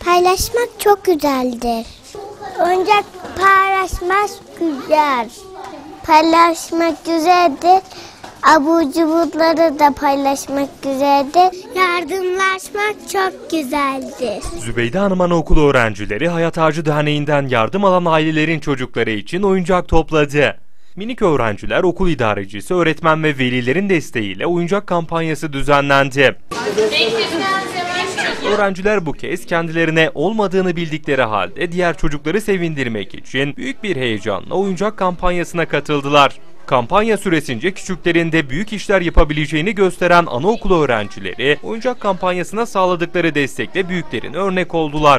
Paylaşmak çok güzeldir. Oyuncak paylaşmak güzel. Paylaşmak güzeldir. Abur cuburları da paylaşmak güzeldir. Yardımlaşmak çok güzeldir. Zübeyde Hanım Anaokulu öğrencileri Hayat Ağacı Derneği'nden yardım alan ailelerin çocukları için oyuncak topladı. Minik öğrenciler, okul idarecisi, öğretmen ve velilerin desteğiyle oyuncak kampanyası düzenlendi. Öğrenciler bu kez kendilerine olmadığını bildikleri halde diğer çocukları sevindirmek için büyük bir heyecanla oyuncak kampanyasına katıldılar. Kampanya süresince küçüklerin de büyük işler yapabileceğini gösteren anaokulu öğrencileri oyuncak kampanyasına sağladıkları destekle büyüklerine örnek oldular.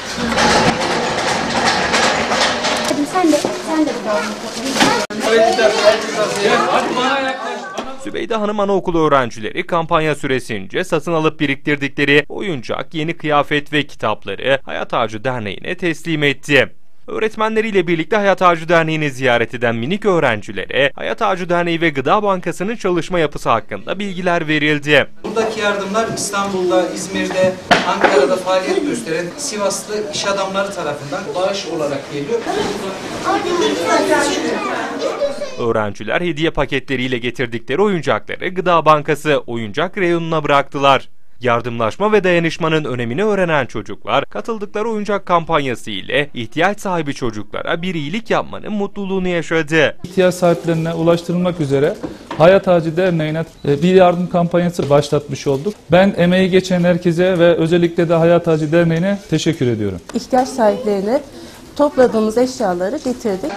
Zübeyde Hanım Anaokulu öğrencileri kampanya süresince satın alıp biriktirdikleri oyuncak, yeni kıyafet ve kitapları Hayat Ağacı Derneği'ne teslim etti. Öğretmenleriyle birlikte Hayat Ağacı Derneği'ni ziyaret eden minik öğrencilere Hayat Ağacı Derneği ve Gıda Bankası'nın çalışma yapısı hakkında bilgiler verildi. Buradaki yardımlar İstanbul'da, İzmir'de, Ankara'da faaliyet gösteren Sivaslı iş adamları tarafından bağış olarak geliyor. Öğrenciler hediye paketleriyle getirdikleri oyuncakları Gıda Bankası oyuncak reyonuna bıraktılar. Yardımlaşma ve dayanışmanın önemini öğrenen çocuklar katıldıkları oyuncak kampanyası ile ihtiyaç sahibi çocuklara bir iyilik yapmanın mutluluğunu yaşadı. İhtiyaç sahiplerine ulaştırılmak üzere Hayat Ağacı Derneği'ne bir yardım kampanyası başlatmış olduk. Ben emeği geçen herkese ve özellikle de Hayat Ağacı Derneği'ne teşekkür ediyorum. İhtiyaç sahiplerine topladığımız eşyaları getirdik.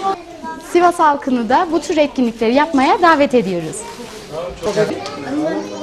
Sivas halkını da bu tür etkinlikleri yapmaya davet ediyoruz.